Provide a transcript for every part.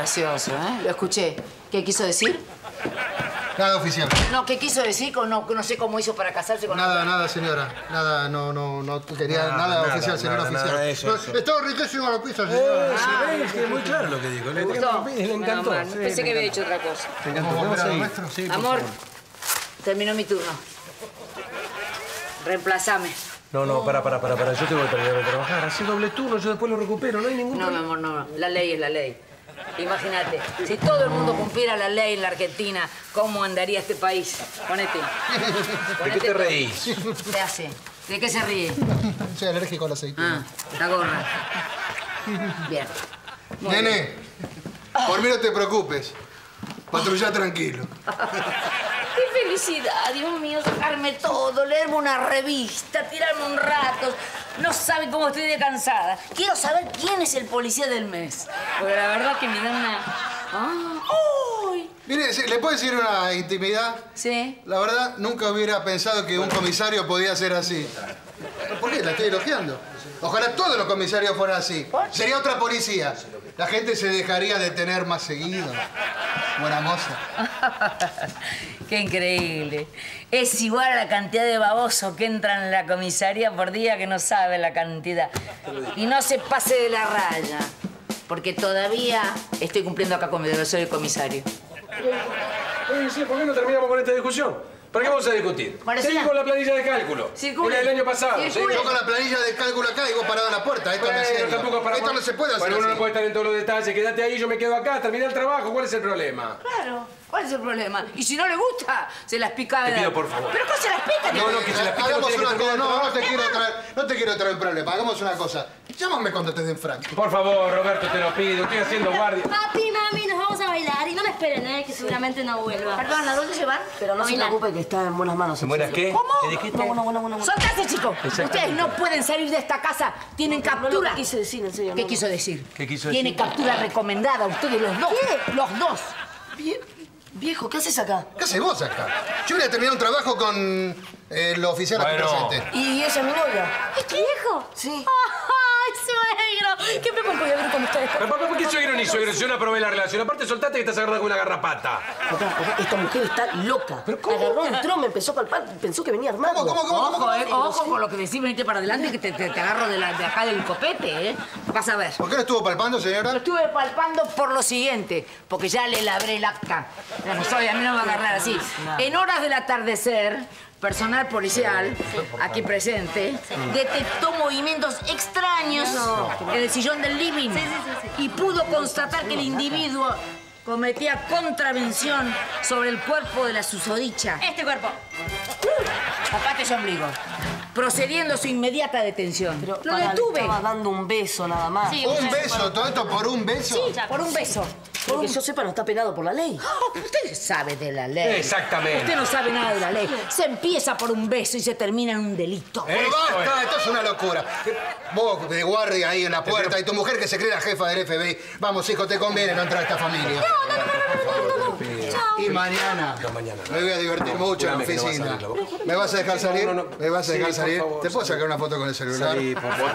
gracioso, ¿eh? Lo escuché. ¿Qué quiso decir? Nada oficial. No, ¿qué quiso decir? No sé cómo hizo para casarse con... Nada, señora. Nada, no quería nada oficial, señora oficial. Nada, eso. Está riquísimo la pizza, señora. Es que es muy claro lo que dijo. ¿Le gustó? Le encantó. Sí, pensé que había dicho otra cosa. ¿Te encantó? ¿Cómo ¿Podemos seguir? maestro? Sí, por Amor, favor. terminó mi turno. Reemplazame. No, para. Yo te voy a terminar de trabajar. Así doble turno, yo después lo recupero. No hay ningún No, mi problema. amor, no. La ley es la ley. Imagínate, si todo el mundo cumpliera la ley en la Argentina, ¿cómo andaría este país? Ponete. ¿De qué te reís? ¿Qué hace? ¿De qué se ríe? Soy alérgico al aceite. Ah, la gorra. Bien. Muy bien. Nene, por mí no te preocupes. Patrulla tranquilo. ¡Qué felicidad! Dios mío, sacarme todo, leerme una revista, tirarme un rato. No sabe cómo estoy de cansada. Quiero saber quién es el policía del mes. Porque la verdad que me da una... ¡Ay! Mire, ¿le puedo decir una intimidad? Sí. La verdad, nunca hubiera pensado que un comisario podía ser así. ¿Por qué? La estoy elogiando. Ojalá todos los comisarios fueran así. Sería otra policía. La gente se dejaría detener más seguido. Buena moza. ¡Qué increíble! Es igual a la cantidad de babosos que entran en la comisaría por día que no sabe la cantidad. Y no se pase de la raya, porque todavía estoy cumpliendo acá con mi deber, soy el comisario. Sí, ¿por qué no terminamos con esta discusión? ¿Para qué vamos a discutir? Marcela. Seguí con la planilla de cálculo. Circule. Era del año pasado. Circule. Yo con la planilla de cálculo acá y vos parado en la puerta. Esto no es Bueno, serio. tampoco es para... Esto no se puede hacer Bueno, uno así. no puede estar en todos los detalles. Quédate ahí, yo me quedo acá, terminé el trabajo. ¿Cuál es el problema? Claro, ¿cuál es el problema? Y si no le gusta, se las pica. Te pido, por favor. ¿Pero cómo se las pica? No, que se las pica, no Hagamos tiene que una cosa. terminar el No te quiero traer un problema. Hagamos una cosa. Llámame cuando te den franco. Por favor, Roberto, te lo pido. Estoy haciendo guardia. Papi, mami, nos vamos a bailar y no me esperen, que seguramente no vuelva. Perdón, ¿a dónde se van? Pero no se Bailar. preocupe que está en buenas manos. ¿En buenas qué? ¿Cómo? ¿Qué dijiste? Bueno. ¡Soltase, chicos! Ustedes no pueden salir de esta casa. Tienen No captura. lo quise decir, en serio. ¿Qué no, quiso decir? ¿Qué quiso Tiene decir? captura recomendada, ustedes los dos. ¿Qué? Los dos. Viejo, ¿qué haces acá? ¿Qué haces vos acá? Yo voy a terminar un trabajo con el oficial aquí Bueno. presente. ¿Y ella es mi novia? ¿Es tu viejo? Sí. ¡Ay, suegro! ¿Qué me voy a ver con ustedes? Pero, papá, ¿por qué suegro ni suegro? Si yo no aprobé la relación. Aparte, soltate que estás agarrada con una garrapata. Papá, esta mujer está loca. ¿Pero cómo? Agarró, entró, me empezó a palpar, pensó que venía armado. Ojo, ojo con lo que decís, venite para adelante que te agarro de acá del copete, ¿eh? Vas a ver. ¿Por qué lo estuvo palpando, señora? Lo estuve palpando por lo siguiente, porque ya le labré el acta. No soy, a mí no me va a agarrar así. En horas del atardecer, personal policial, aquí presente, detectó movimientos extraños en el sillón del living y pudo constatar que el individuo cometía contravención sobre el cuerpo de la susodicha. Este cuerpo. Tapate ese ombligo. Procediendo a su inmediata detención. Pero Lo pará, le detuve. estaba dando un beso nada más. Sí, ¿Un beso? ¿Todo esto por un beso? Sí, por un beso. Porque yo sepa, no está penado por la ley. Usted sabe de la ley. Exactamente. Usted no sabe nada de la ley. Se empieza por un beso y se termina en un delito. Pero Eso basta, esto es una locura. Vos de guardia ahí en la puerta y tu mujer que se cree la jefa del FBI. Vamos, hijo, te conviene no entrar a esta familia. Y mañana, me voy a divertir mucho en la Júrame que no vas a oficina. salir, ¿Me vas a dejar salir? No. ¿Me vas a dejar Sí, salir? por favor, ¿Te puedo sí. sacar una foto con el celular? Salí, por favor.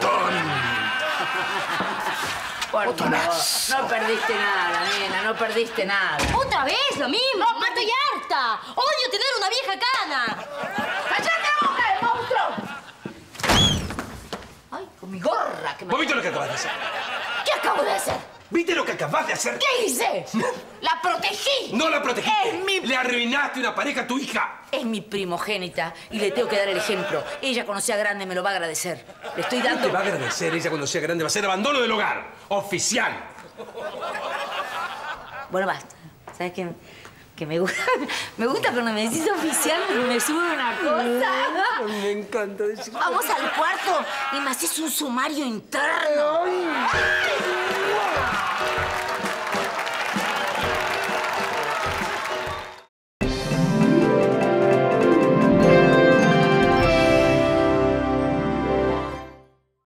Por favor, no perdiste nada, nena, no perdiste nada. ¿Otra vez lo mismo? ¡No, estoy harta! ¡Odio tener una vieja cana! ¡Cállate la boca, monstruo! Ay, con mi gorra que me... ¿Vos viste lo que acabas de hacer? ¿Qué acabo de hacer? ¿Viste lo que acabas de hacer? ¿Qué hice? ¡La protegí! No la protegiste. Es mi... Le arruinaste una pareja a tu hija. Es mi primogénita y le tengo que dar el ejemplo. Ella cuando sea grande me lo va a agradecer. Le estoy ¿Qué dando... te va a agradecer ella cuando sea grande? Va a ser abandono del hogar. Oficial. Bueno, basta. ¿Sabes qué? Que me gusta, me gusta cuando me decís oficial, me sube una cosa. Me encanta decir. Vamos al cuarto y me haces un sumario interno.